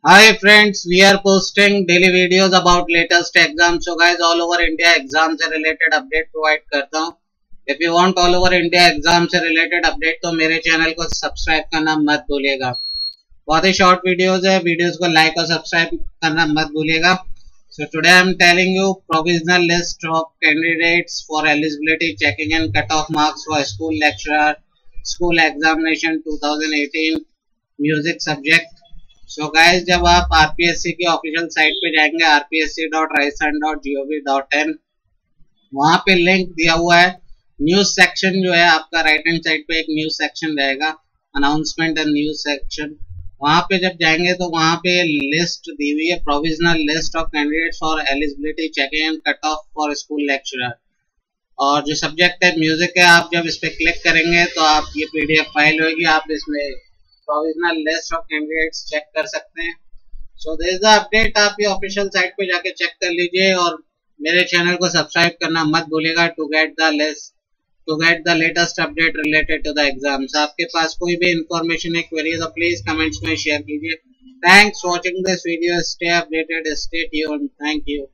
Hi friends, we are posting daily videos about latest exams. So guys, all over India exam से related update provide करता हूँ. If you want all over India exam से related update तो मेरे channel को subscribe करना मत भूलिएगा. बहुत ही शॉर्ट वीडियोस है, वीडियोस को लाइक और सब्सक्राइब करना मत भूलिएगा. So today I am telling you provisional list of candidates for eligibility checking and cutoff marks for school lecturer, school examination 2018 music subject. So guys, जब आप आरपीएससी की official site पे जाएंगे rpsc.rajasthan.gov.in, वहां पे लिंक दिया हुआ है. न्यूज सेक्शन जो है आपका राइट हैंड साइड पे एक न्यूज सेक्शन रहेगा, अनाउंसमेंट एंड न्यूज सेक्शन. वहां पे जब जाएंगे तो वहां पे लिस्ट दी हुई है, provisional list of candidates for eligibility checking and cut off for school lecturer. और जो सब्जेक्ट है म्यूजिक है, आप जब इस पे क्लिक करेंगे तो आप ये पीडीएफ फाइल होगी, आप इसमें provisional list of candidates check कर सकते हैं. So this is the update. आप ये ऑफिशियल साइट पे जाके चेक कर लीजिए और मेरे चैनल को सब्सक्राइब करना मत भूलिएगा to get the latest update related to the exams. आपके पास कोई भी इंफॉर्मेशन है, क्वेरी, तो प्लीज कमेंट्स में शेयर कीजिए. Thanks watching this video. Stay updated, stay tuned. Thank you.